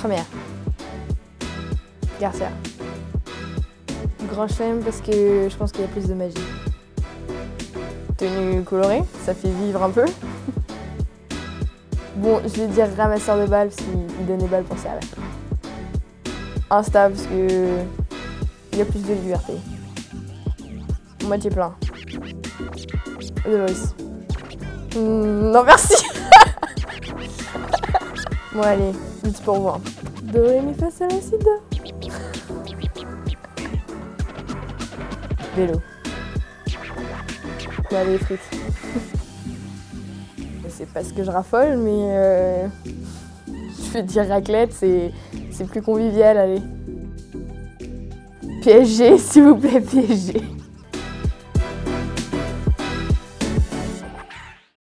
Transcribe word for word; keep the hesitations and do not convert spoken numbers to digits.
Première. Garcia. Grand chelem parce que je pense qu'il y a plus de magie. Tenue colorée, ça fait vivre un peu. Bon, je vais dire ramasseur de balles parce qu'il donne les balles pour servir. Insta parce que il y a plus de liberté. Moitié plein. The Voice. Mmh, non merci. Bon allez, vite pour voir. Do, ré, mi, fa, sol, la, si, do. Vélo. Bah, les frites. C'est pas ce que je raffole, mais euh, je vais dire raclette, c'est plus convivial, allez. P S G, s'il vous plaît, P S G.